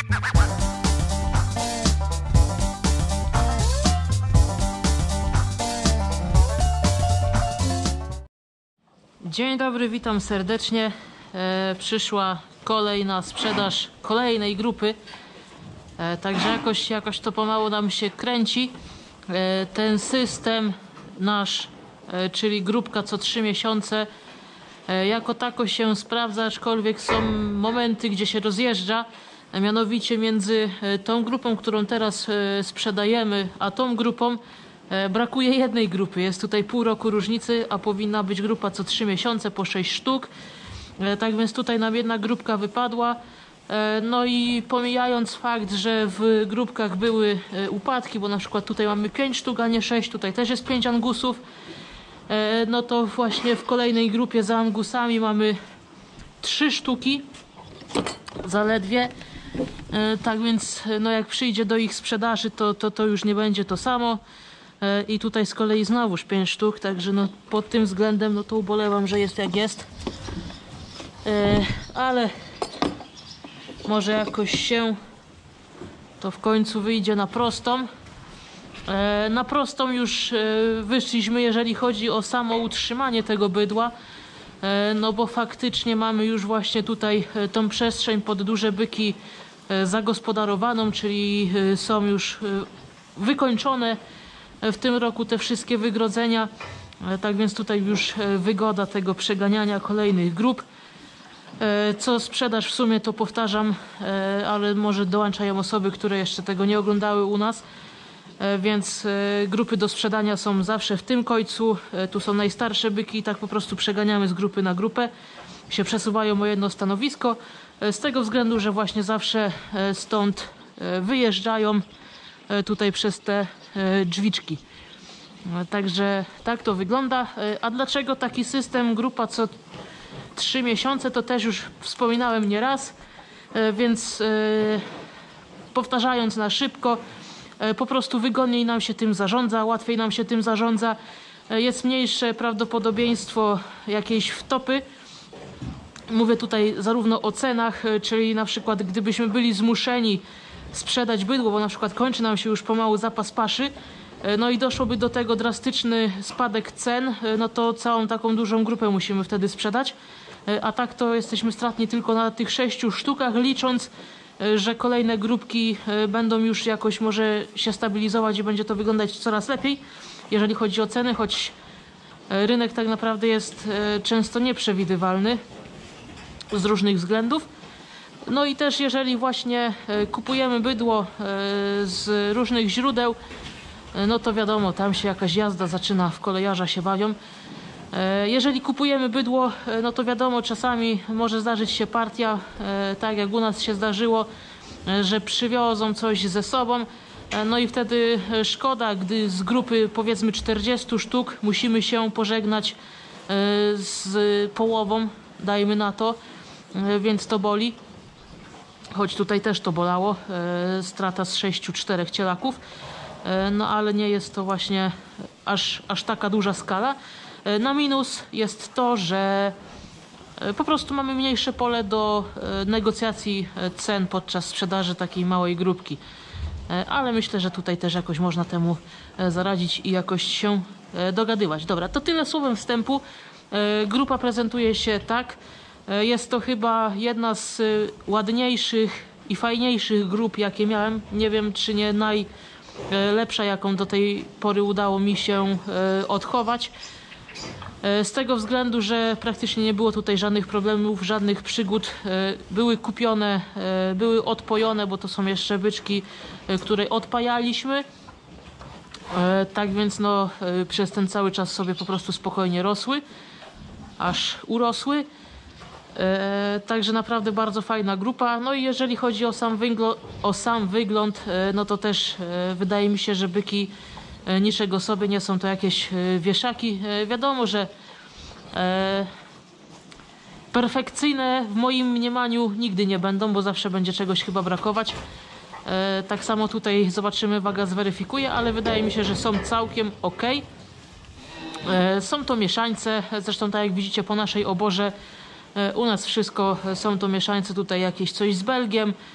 Dzień dobry, witam serdecznie. Przyszła kolej na sprzedaż kolejnej grupy. Także jakoś to pomału nam się kręci. Ten system nasz, czyli grupka co 3 miesiące, jako tako się sprawdza, aczkolwiek są momenty, gdzie się rozjeżdża. Mianowicie między tą grupą, którą teraz sprzedajemy, a tą grupą brakuje jednej grupy. Jest tutaj pół roku różnicy, a powinna być grupa co 3 miesiące po 6 sztuk. Tak więc tutaj nam jedna grupka wypadła. No i pomijając fakt, że w grupkach były upadki, bo na przykład tutaj mamy 5 sztuk, a nie 6, tutaj też jest 5 angusów, no to właśnie w kolejnej grupie za angusami mamy 3 sztuki zaledwie. Tak więc no jak przyjdzie do ich sprzedaży, to już nie będzie to samo. I tutaj z kolei znowuż 5 sztuk, także no pod tym względem no to ubolewam, że jest jak jest. Ale może jakoś się to w końcu wyjdzie na prostą. Na prostą już wyszliśmy, jeżeli chodzi o samo utrzymanie tego bydła. No bo faktycznie mamy już właśnie tutaj tą przestrzeń pod duże byki zagospodarowaną, czyli są już wykończone w tym roku te wszystkie wygrodzenia. Tak więc tutaj już wygoda tego przeganiania kolejnych grup. Co sprzedaż w sumie to powtarzam, ale może dołączają osoby, które jeszcze tego nie oglądały u nas. Więc grupy do sprzedania są zawsze w tym końcu. Tu są najstarsze byki i tak po prostu przeganiamy z grupy na grupę. Się przesuwają o jedno stanowisko. Z tego względu, że właśnie zawsze stąd wyjeżdżają tutaj przez te drzwiczki. Także tak to wygląda. A dlaczego taki system grupa co 3 miesiące, to też już wspominałem nieraz, więc powtarzając na szybko, po prostu wygodniej nam się tym zarządza, łatwiej nam się tym zarządza, jest mniejsze prawdopodobieństwo jakiejś wtopy. Mówię tutaj zarówno o cenach, czyli na przykład gdybyśmy byli zmuszeni sprzedać bydło, bo na przykład kończy nam się już pomału zapas paszy, no i doszłoby do tego drastyczny spadek cen, no to całą taką dużą grupę musimy wtedy sprzedać. A tak to jesteśmy stratni tylko na tych 6 sztukach, licząc, że kolejne grupki będą już jakoś może się stabilizować i będzie to wyglądać coraz lepiej, jeżeli chodzi o ceny, choć rynek tak naprawdę jest często nieprzewidywalny z różnych względów. No i też jeżeli właśnie kupujemy bydło z różnych źródeł, no to wiadomo, tam się jakaś jazda zaczyna, w kolejarza się bawią. Jeżeli kupujemy bydło, no to wiadomo, czasami może zdarzyć się partia, tak jak u nas się zdarzyło, że przywiozą coś ze sobą, no i wtedy szkoda, gdy z grupy powiedzmy 40 sztuk musimy się pożegnać z połową, dajmy na to, więc to boli. Choć tutaj też to bolało, strata z 6-4 cielaków, no ale nie jest to właśnie aż taka duża skala. Na minus jest to, że po prostu mamy mniejsze pole do negocjacji cen podczas sprzedaży takiej małej grupki. Ale myślę, że tutaj też jakoś można temu zaradzić i jakoś się dogadywać. Dobra, to tyle słowem wstępu. Grupa prezentuje się tak. Jest to chyba jedna z ładniejszych i fajniejszych grup, jakie miałem. Nie wiem, czy nie najlepsza, jaką do tej pory udało mi się odchować. Z tego względu, że praktycznie nie było tutaj żadnych problemów, żadnych przygód. Były kupione, były odpojone, bo to są jeszcze byczki, które odpajaliśmy. Tak więc no, przez ten cały czas sobie po prostu spokojnie rosły, aż urosły. Także naprawdę bardzo fajna grupa. No i jeżeli chodzi o sam wygląd, no to też wydaje mi się, że byki niczego sobie nie są to jakieś wieszaki. Wiadomo, że perfekcyjne w moim mniemaniu nigdy nie będą, bo zawsze będzie czegoś chyba brakować. Tak samo tutaj zobaczymy, waga zweryfikuje, ale wydaje mi się, że są całkiem ok. Są to mieszańce, zresztą tak jak widzicie po naszej oborze, u nas wszystko są to mieszańce, tutaj jakieś coś z Belgiem,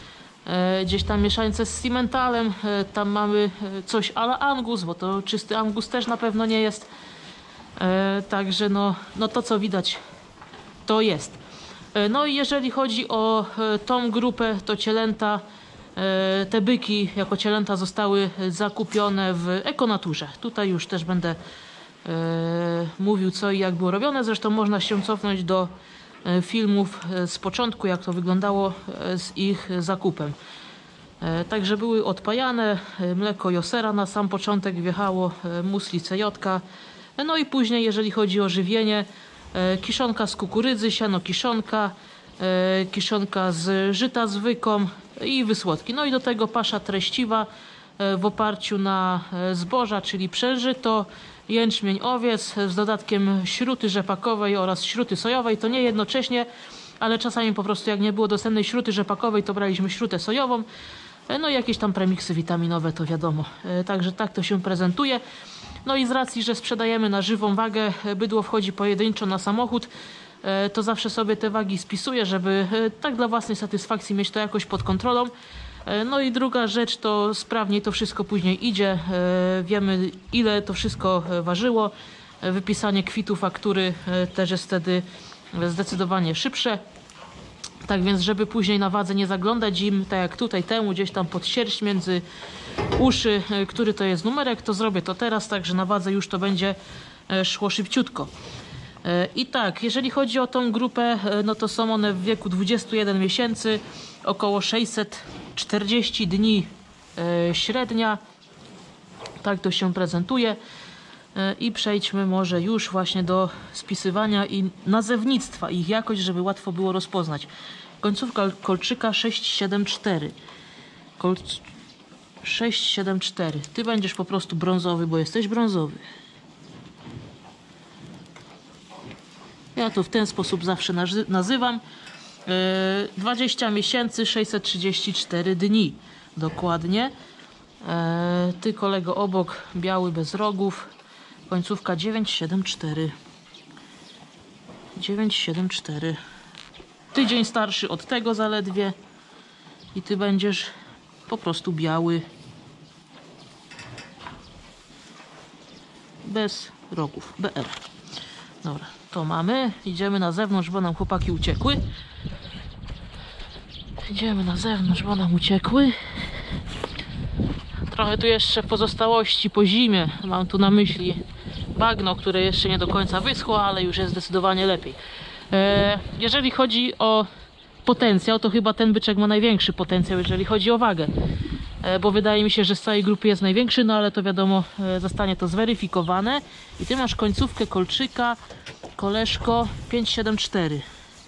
Gdzieś tam mieszańce z Simmentalem, tam mamy coś a la Angus, bo to czysty Angus też na pewno nie jest. Także no to co widać to jest. No i jeżeli chodzi o tą grupę, to cielęta, te byki jako cielęta zostały zakupione w Ekonaturze. Tutaj już też będę mówił co i jak było robione. Zresztą można się cofnąć do filmów z początku, jak to wyglądało z ich zakupem. Także były odpajane, mleko Josera na sam początek wjechało, musli CJ. No i później, jeżeli chodzi o żywienie, kiszonka z kukurydzy, siano kiszonka, kiszonka z żyta zwykłą i wysłodki. No i do tego pasza treściwa w oparciu na zboża, czyli przeżyto, jęczmień, owiec z dodatkiem śruty rzepakowej oraz śruty sojowej. To nie jednocześnie, ale czasami po prostu jak nie było dostępnej śruty rzepakowej, to braliśmy śrutę sojową. No i jakieś tam premiksy witaminowe, to wiadomo. Także tak to się prezentuje. No i z racji, że sprzedajemy na żywą wagę, bydło wchodzi pojedynczo na samochód, to zawsze sobie te wagi spisuję, żeby tak dla własnej satysfakcji mieć to jakoś pod kontrolą. No i druga rzecz, to sprawniej to wszystko później idzie. Wiemy, ile to wszystko ważyło. Wypisanie kwitu faktury też jest wtedy zdecydowanie szybsze. Tak więc, żeby później na wadze nie zaglądać im, tak jak tutaj temu, gdzieś tam pod sierść między uszy, który to jest numerek, to zrobię to teraz, także na wadze już to będzie szło szybciutko. I tak, jeżeli chodzi o tą grupę, no to są one w wieku 21 miesięcy, około 640 dni średnia. Tak to się prezentuje. I przejdźmy może już właśnie do spisywania i nazewnictwa, ich jakość, żeby łatwo było rozpoznać. Końcówka kolczyka 674. 674. Ty będziesz po prostu brązowy, bo jesteś brązowy. Ja to w ten sposób zawsze nazywam. 20 miesięcy, 634 dni. Dokładnie. Ty, kolego obok, biały bez rogów. Końcówka 974. 974. Tydzień starszy od tego zaledwie. I ty będziesz po prostu biały. Bez rogów. BR. Dobra, to mamy. Idziemy na zewnątrz, bo nam chłopaki uciekły. Idziemy na zewnątrz, bo nam uciekły. Trochę tu jeszcze pozostałości po zimie. Mam tu na myśli bagno, które jeszcze nie do końca wyschło, ale już jest zdecydowanie lepiej. Jeżeli chodzi o potencjał, to chyba ten byczek ma największy potencjał, jeżeli chodzi o wagę. Bo wydaje mi się, że z całej grupy jest największy, no ale to wiadomo, zostanie to zweryfikowane. I ty masz końcówkę kolczyka, koleżko, 574.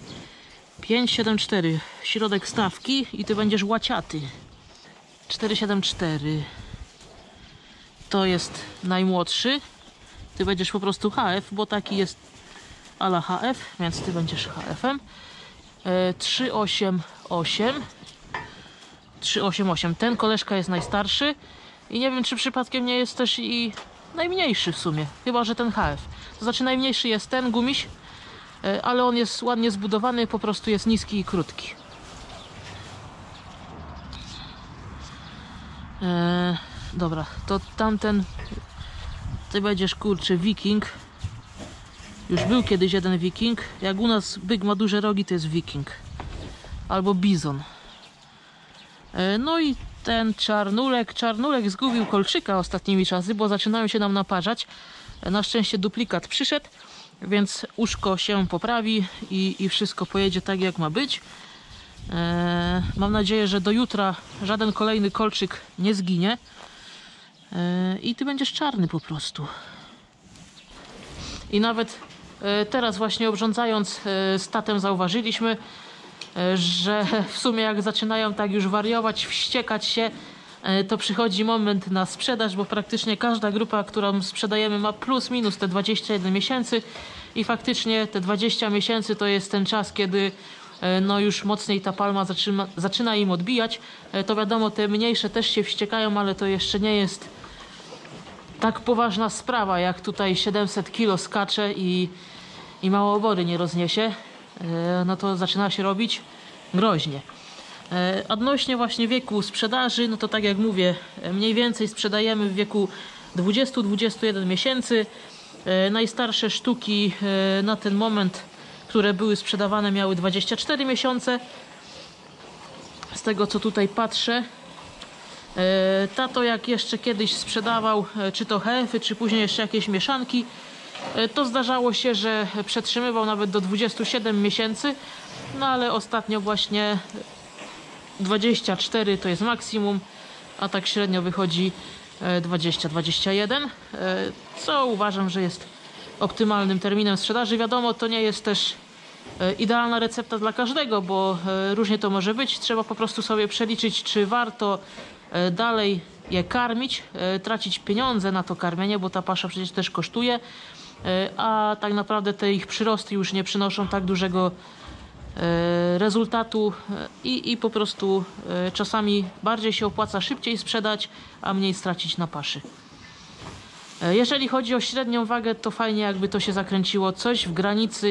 574, środek stawki i ty będziesz łaciaty. 474. To jest najmłodszy. Ty będziesz po prostu HF, bo taki jest a la HF, więc ty będziesz HF-em. 388. 388. Ten koleżka jest najstarszy i nie wiem, czy przypadkiem nie jest też i najmniejszy w sumie, chyba że ten HF. To znaczy najmniejszy jest ten gumiś, ale on jest ładnie zbudowany, po prostu jest niski i krótki. Dobra, to tamten ty będziesz, kurczę, wiking. Już był kiedyś jeden wiking. Jak u nas byk ma duże rogi, to jest wiking. Albo bizon. No i ten czarnulek. Czarnulek zgubił kolczyka ostatnimi czasy, bo zaczynają się nam naparzać. Na szczęście duplikat przyszedł, więc uszko się poprawi i wszystko pojedzie tak, jak ma być. Mam nadzieję, że do jutra żaden kolejny kolczyk nie zginie. I ty będziesz czarny po prostu. I nawet teraz właśnie obrządzając statem zauważyliśmy, że w sumie jak zaczynają tak już wariować, wściekać się, to przychodzi moment na sprzedaż, bo praktycznie każda grupa, którą sprzedajemy, ma plus minus te 21 miesięcy i faktycznie te 20 miesięcy to jest ten czas, kiedy no już mocniej ta palma zaczyna im odbijać. To wiadomo, te mniejsze też się wściekają, ale to jeszcze nie jest tak poważna sprawa, jak tutaj 700 kg skacze i mało wody nie rozniesie. No to zaczyna się robić groźnie. Odnośnie właśnie wieku sprzedaży, no to tak jak mówię, mniej więcej sprzedajemy w wieku 20-21 miesięcy. Najstarsze sztuki na ten moment, które były sprzedawane, miały 24 miesiące. Z tego co tutaj patrzę, tato jak jeszcze kiedyś sprzedawał, czy to HF-y, czy później jeszcze jakieś mieszanki, to zdarzało się, że przetrzymywał nawet do 27 miesięcy, no ale ostatnio właśnie 24 to jest maksimum, a tak średnio wychodzi 20-21, co uważam, że jest optymalnym terminem sprzedaży. Wiadomo, to nie jest też idealna recepta dla każdego, bo różnie to może być. Trzeba po prostu sobie przeliczyć, czy warto dalej je karmić, tracić pieniądze na to karmienie, bo ta pasza przecież też kosztuje, a tak naprawdę te ich przyrosty już nie przynoszą tak dużego rezultatu i po prostu czasami bardziej się opłaca szybciej sprzedać, a mniej stracić na paszy. Jeżeli chodzi o średnią wagę, to fajnie jakby to się zakręciło coś w granicy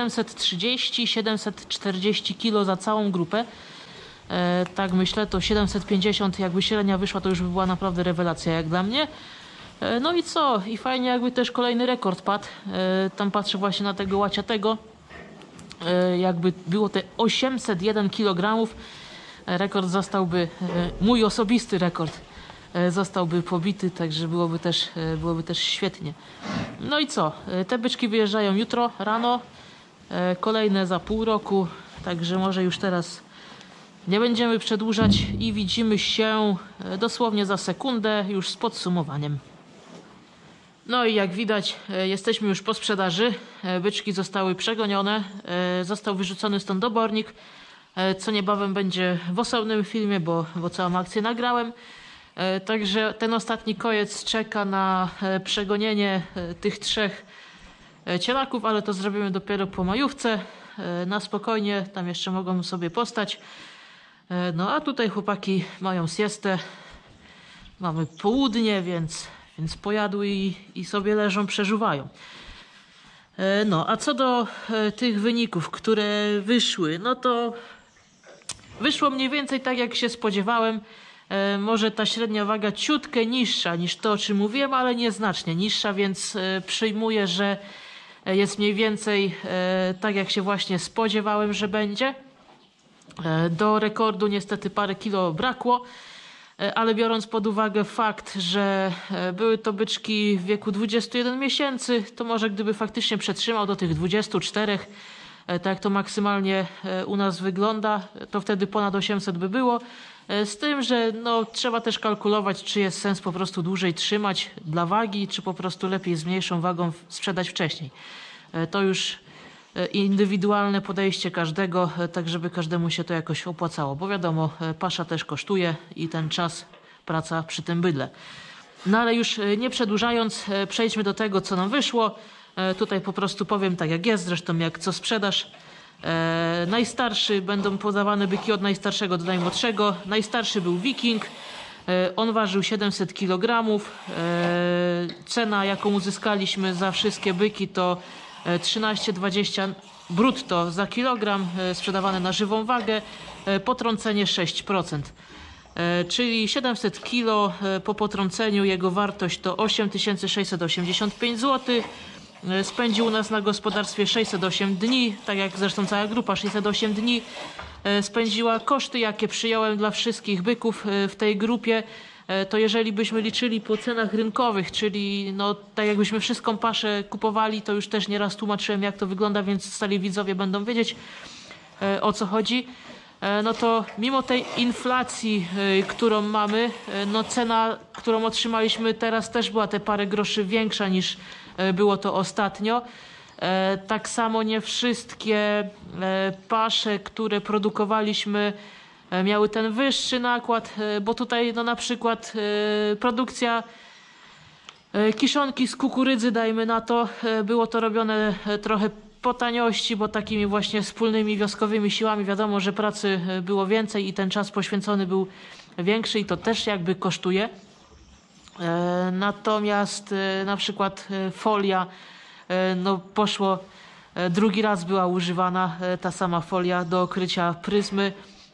730-740 kg za całą grupę. Tak myślę, to 750 jakby średnia wyszła, to już by była naprawdę rewelacja jak dla mnie. No i co? I fajnie jakby też kolejny rekord padł. Tam patrzę właśnie na tego łaciatego. Jakby było te 801 kg. Rekord zostałby, mój osobisty rekord zostałby pobity, także byłoby też świetnie. No i co? Te byczki wyjeżdżają jutro rano, kolejne za pół roku, także może już teraz nie będziemy przedłużać i widzimy się dosłownie za sekundę już z podsumowaniem. No i jak widać, jesteśmy już po sprzedaży. Byczki zostały przegonione, został wyrzucony stąd dobornik, co niebawem będzie w osobnym filmie, bo całą akcję nagrałem. Także ten ostatni kojec czeka na przegonienie tych 3 cielaków, ale to zrobimy dopiero po majówce. Na spokojnie, tam jeszcze mogą sobie postać. No a tutaj chłopaki mają siestę. Mamy południe, więc pojadły i sobie leżą, przeżuwają. No a co do tych wyników, które wyszły, no to wyszło mniej więcej tak jak się spodziewałem. Może ta średnia waga ciutkę niższa niż to, o czym mówiłem, ale nieznacznie niższa, więc przyjmuję, że jest mniej więcej tak jak się właśnie spodziewałem, że będzie. Do rekordu niestety parę kilo brakło, ale biorąc pod uwagę fakt, że były to byczki w wieku 21 miesięcy, to może gdyby faktycznie przetrzymał do tych 24, tak jak to maksymalnie u nas wygląda, to wtedy ponad 800 by było. Z tym, że no, trzeba też kalkulować, czy jest sens po prostu dłużej trzymać dla wagi, czy po prostu lepiej z mniejszą wagą sprzedać wcześniej. To już indywidualne podejście każdego, tak żeby każdemu się to jakoś opłacało, bo wiadomo, pasza też kosztuje i ten czas, praca przy tym bydle. No ale już nie przedłużając, przejdźmy do tego, co nam wyszło. Tutaj po prostu powiem tak jak jest, zresztą jak co sprzedaż. Najstarszy, będą podawane byki od najstarszego do najmłodszego. Najstarszy był Wiking, on ważył 700 kg. Cena jaką uzyskaliśmy za wszystkie byki to 13,20 brutto za kilogram, sprzedawane na żywą wagę, potrącenie 6%. Czyli 700 kg po potrąceniu jego wartość to 8685 zł. Spędził u nas na gospodarstwie 608 dni, tak jak zresztą cała grupa 608 dni spędziła. Koszty jakie przyjąłem dla wszystkich byków w tej grupie, to jeżeli byśmy liczyli po cenach rynkowych, czyli no, tak jakbyśmy wszystką paszę kupowali, to już też nieraz tłumaczyłem jak to wygląda, więc stali widzowie będą wiedzieć o co chodzi. No to mimo tej inflacji, którą mamy, no cena, którą otrzymaliśmy teraz też była te parę groszy większa niż było to ostatnio. Tak samo nie wszystkie pasze, które produkowaliśmy, miały ten wyższy nakład, bo tutaj no na przykład produkcja kiszonki z kukurydzy, dajmy na to, było to robione trochę po taniości, bo takimi właśnie wspólnymi wioskowymi siłami wiadomo, że pracy było więcej i ten czas poświęcony był większy i to też jakby kosztuje. Natomiast na przykład folia, no poszło, drugi raz była używana ta sama folia do okrycia pryzmy.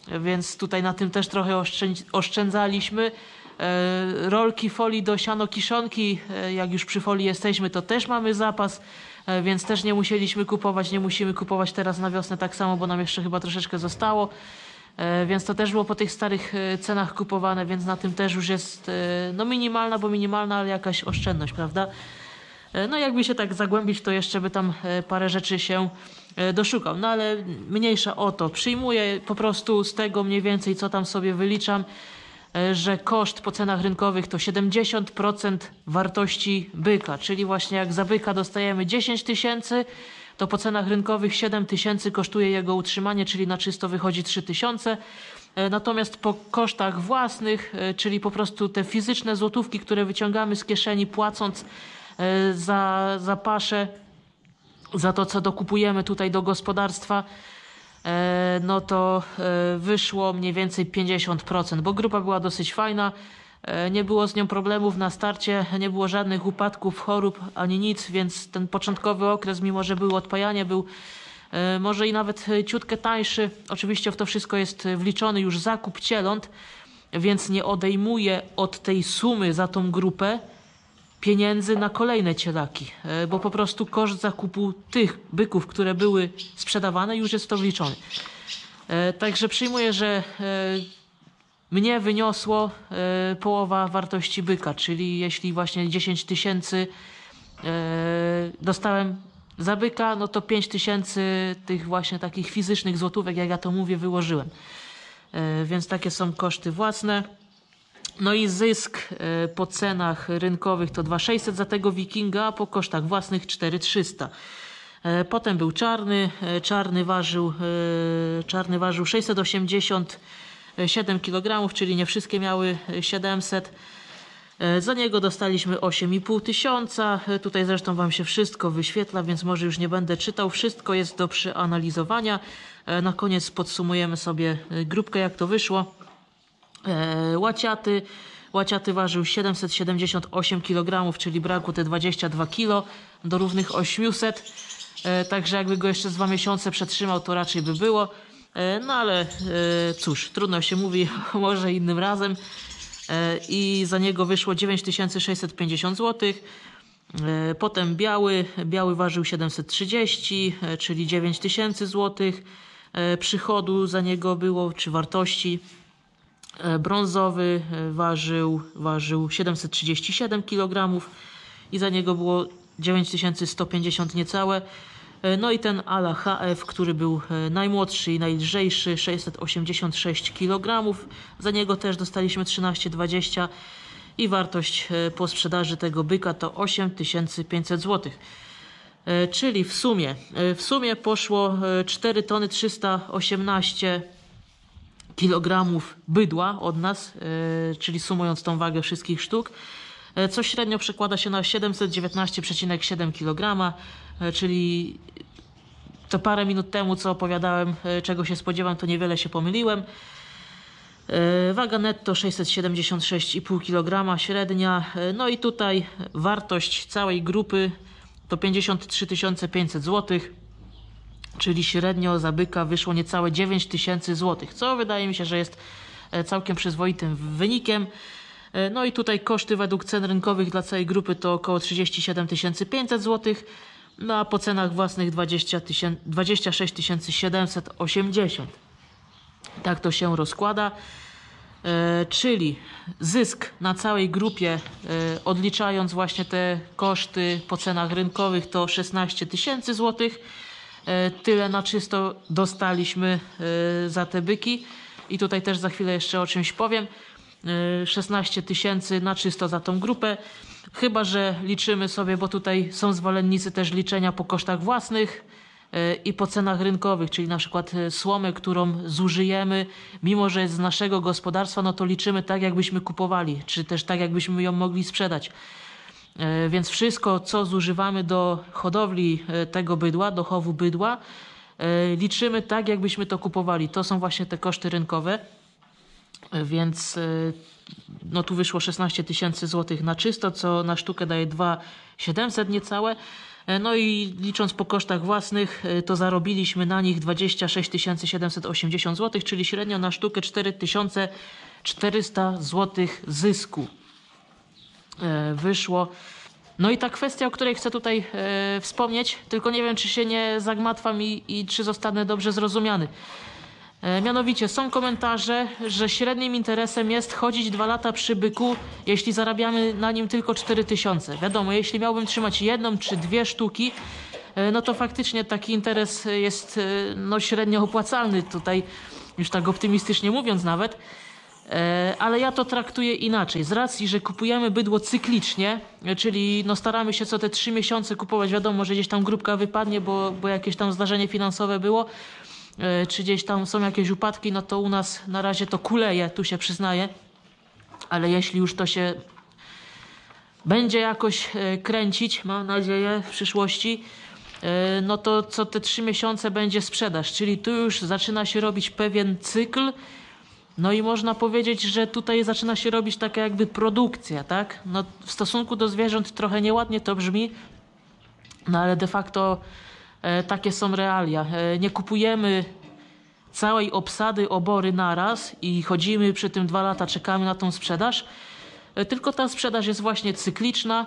więc tutaj na tym też trochę oszczędzaliśmy. Rolki folii do sianokiszonki, jak już przy folii jesteśmy, to też mamy zapas, więc też nie musieliśmy kupować, nie musimy kupować teraz na wiosnę tak samo, bo nam jeszcze chyba troszeczkę zostało, więc to też było po tych starych cenach kupowane, więc na tym też już jest no minimalna, bo minimalna, ale jakaś oszczędność, prawda? No jakby się tak zagłębić, to jeszcze by tam parę rzeczy się doszukał, no ale mniejsza o to. Przyjmuję po prostu z tego mniej więcej, co tam sobie wyliczam, że koszt po cenach rynkowych to 70% wartości byka, czyli właśnie jak za byka dostajemy 10 000, to po cenach rynkowych 7 000 kosztuje jego utrzymanie, czyli na czysto wychodzi 3 000. Natomiast po kosztach własnych, czyli po prostu te fizyczne złotówki, które wyciągamy z kieszeni, płacąc za paszę, za to, co dokupujemy tutaj do gospodarstwa, no to wyszło mniej więcej 50%, bo grupa była dosyć fajna, nie było z nią problemów na starcie, nie było żadnych upadków, chorób ani nic, więc ten początkowy okres, mimo że było odpajanie, był może i nawet ciutkę tańszy. Oczywiście w to wszystko jest wliczony już zakup cieląt, więc nie odejmuje od tej sumy za tą grupę pieniędzy na kolejne cielaki, bo po prostu koszt zakupu tych byków, które były sprzedawane, już jest w to wliczony. Także przyjmuję, że mnie wyniosło połowa wartości byka, czyli jeśli właśnie 10 000 dostałem za byka, no to 5 000 tych właśnie takich fizycznych złotówek, jak ja to mówię, wyłożyłem. Więc takie są koszty własne. No i zysk po cenach rynkowych to 2600 za tego Wikinga, a po kosztach własnych 4300. Potem był czarny. Czarny ważył 687 kg, czyli nie wszystkie miały 700. Za niego dostaliśmy 8500. Tutaj zresztą wam się wszystko wyświetla, więc może już nie będę czytał. Wszystko jest do przeanalizowania. Na koniec podsumujemy sobie grupkę, jak to wyszło. Łaciaty ważył 778 kg, czyli brakło te 22 kg do równych 800. Także jakby go jeszcze z 2 miesiące przetrzymał, to raczej by było. No ale cóż, trudno się mówi, może innym razem. I za niego wyszło 9650 zł. Potem biały ważył 730, czyli 9000 zł. Przychodu za niego było, czy wartości. Brązowy ważył 737 kg i za niego było 9150 niecałe. No i ten ala HF, który był najmłodszy i najlżejszy, 686 kg. Za niego też dostaliśmy 13,20 i wartość po sprzedaży tego byka to 8500 zł. Czyli w sumie poszło 4 tony 318 kg bydła od nas, czyli sumując tą wagę wszystkich sztuk, co średnio przekłada się na 719,7 kg, czyli to parę minut temu, co opowiadałem, czego się spodziewam, to niewiele się pomyliłem. Waga netto 676,5 kg średnia, no i tutaj wartość całej grupy to 53 500 zł. Czyli średnio za byka wyszło niecałe 9000 zł, co wydaje mi się, że jest całkiem przyzwoitym wynikiem. No i tutaj koszty według cen rynkowych dla całej grupy to około 37 500 zł, no a po cenach własnych 26 780. Tak to się rozkłada. Czyli zysk na całej grupie, odliczając właśnie te koszty po cenach rynkowych, to 16 000 zł. Tyle na czysto dostaliśmy za te byki i tutaj też za chwilę jeszcze o czymś powiem. 16 000 na czysto za tą grupę, chyba że liczymy sobie, bo tutaj są zwolennicy też liczenia po kosztach własnych i po cenach rynkowych, czyli na przykład słomę, którą zużyjemy, mimo że jest z naszego gospodarstwa, no to liczymy tak, jakbyśmy kupowali, czy też tak, jakbyśmy ją mogli sprzedać. Więc wszystko, co zużywamy do hodowli tego bydła, do chowu bydła, liczymy tak, jakbyśmy to kupowali. To są właśnie te koszty rynkowe, więc no tu wyszło 16 tysięcy złotych na czysto, co na sztukę daje 2700 niecałe. No i licząc po kosztach własnych, to zarobiliśmy na nich 26 780 zł, czyli średnio na sztukę 4400 zł zysku wyszło. No i ta kwestia, o której chcę tutaj wspomnieć, tylko nie wiem, czy się nie zagmatwam i czy zostanę dobrze zrozumiany. Mianowicie są komentarze, że średnim interesem jest chodzić 2 lata przy byku, jeśli zarabiamy na nim tylko 4000. Wiadomo, jeśli miałbym trzymać 1 czy 2 sztuki, no to faktycznie taki interes jest no, średnio opłacalny, tutaj już tak optymistycznie mówiąc nawet. Ale ja to traktuję inaczej. Z racji, że kupujemy bydło cyklicznie, czyli no staramy się co te 3 miesiące kupować, wiadomo, że gdzieś tam grupka wypadnie, bo jakieś tam zdarzenie finansowe było, czy gdzieś tam są jakieś upadki, no to u nas na razie to kuleje, tu się przyznaję, ale jeśli już to się będzie jakoś kręcić, mam nadzieję w przyszłości, no to co te 3 miesiące będzie sprzedaż, czyli tu już zaczyna się robić pewien cykl. No i można powiedzieć, że tutaj zaczyna się robić taka jakby produkcja, tak? No w stosunku do zwierząt trochę nieładnie to brzmi, no ale de facto takie są realia. Nie kupujemy całej obsady obory naraz i chodzimy przy tym 2 lata, czekamy na tą sprzedaż, tylko ta sprzedaż jest właśnie cykliczna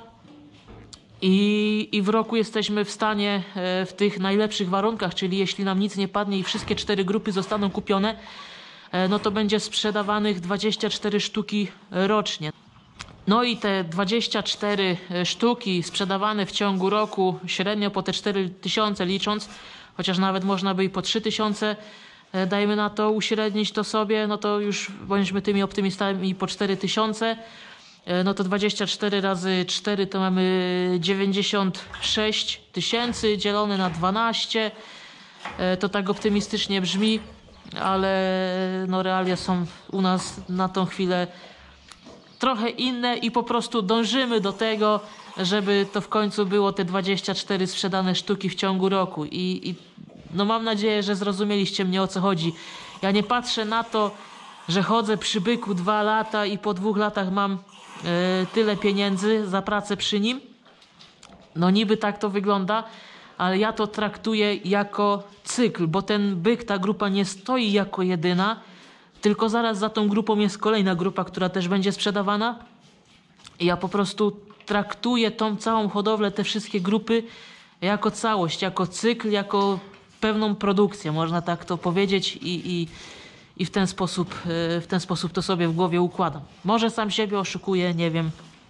i w roku jesteśmy w stanie w tych najlepszych warunkach, czyli jeśli nam nic nie padnie i wszystkie 4 grupy zostaną kupione, no to będzie sprzedawanych 24 sztuki rocznie. No i te 24 sztuki sprzedawane w ciągu roku, średnio po te 4000 licząc, chociaż nawet można by i po 3000, dajmy na to uśrednić to sobie, no to już bądźmy tymi optymistami po 4000, no to 24 razy 4 to mamy 96 tysięcy dzielone na 12, to tak optymistycznie brzmi, ale no realia są u nas na tą chwilę trochę inne i po prostu dążymy do tego, żeby to w końcu było te 24 sprzedane sztuki w ciągu roku i no mam nadzieję, że zrozumieliście mnie, o co chodzi. Ja nie patrzę na to, że chodzę przy byku 2 lata i po 2 latach mam tyle pieniędzy za pracę przy nim. No niby tak to wygląda, ale ja to traktuję jako cykl, bo ten byk, ta grupa nie stoi jako jedyna, tylko zaraz za tą grupą jest kolejna grupa, która też będzie sprzedawana. I ja po prostu traktuję tą całą hodowlę, te wszystkie grupy jako całość, jako cykl, jako pewną produkcję, można tak to powiedzieć i w ten sposób to sobie w głowie układam. Może sam siebie oszukuję, nie wiem,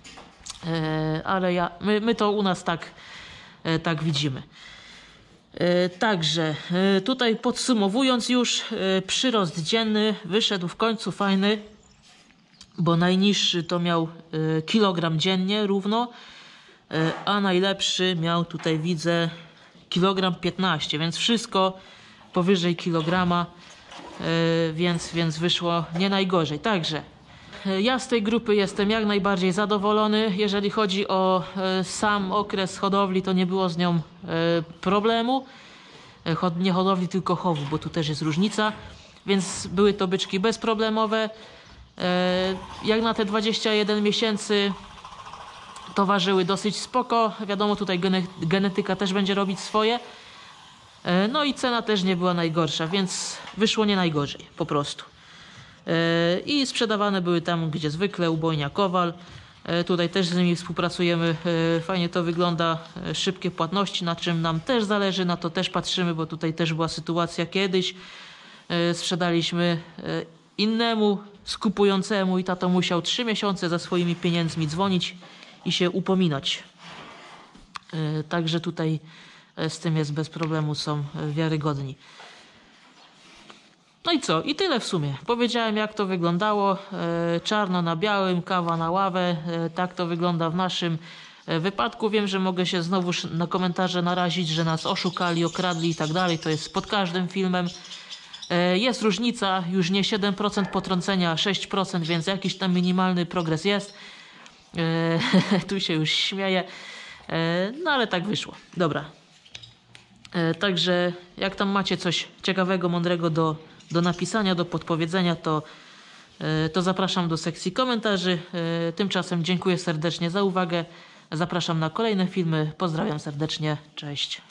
ale my to u nas tak widzimy. Także tutaj podsumowując już, przyrost dzienny wyszedł w końcu fajny, bo najniższy to miał kilogram dziennie równo, a najlepszy miał, tutaj widzę, kilogram 15, więc wszystko powyżej kilograma, więc wyszło nie najgorzej. Także ja z tej grupy jestem jak najbardziej zadowolony. Jeżeli chodzi o sam okres hodowli, to nie było z nią problemu. Nie hodowli, tylko chowu, bo tu też jest różnica. Więc były to byczki bezproblemowe. Jak na te 21 miesięcy to ważyły dosyć spoko. Wiadomo, tutaj genetyka też będzie robić swoje. No i cena też nie była najgorsza, więc wyszło nie najgorzej, po prostu. I sprzedawane były tam, gdzie zwykle, Ubojnia Kowal. Tutaj też z nimi współpracujemy, fajnie to wygląda, szybkie płatności, na czym nam też zależy, na to też patrzymy, bo tutaj też była sytuacja kiedyś. Sprzedaliśmy innemu skupującemu i tato musiał 3 miesiące za swoimi pieniędzmi dzwonić i się upominać. Także tutaj z tym jest bez problemu, są wiarygodni. No i co? I tyle w sumie. Powiedziałem, jak to wyglądało. Czarno na białym, kawa na ławę. Tak to wygląda w naszym wypadku. Wiem, że mogę się znowu na komentarze narazić, że nas oszukali, okradli i tak dalej. To jest pod każdym filmem. Jest różnica, już nie 7% potrącenia, a 6%, więc jakiś tam minimalny progres jest. Tu się już śmieję. No ale tak wyszło. Dobra. Także jak tam macie coś ciekawego, mądrego do napisania, do podpowiedzenia, to zapraszam do sekcji komentarzy. Tymczasem dziękuję serdecznie za uwagę. Zapraszam na kolejne filmy. Pozdrawiam serdecznie. Cześć.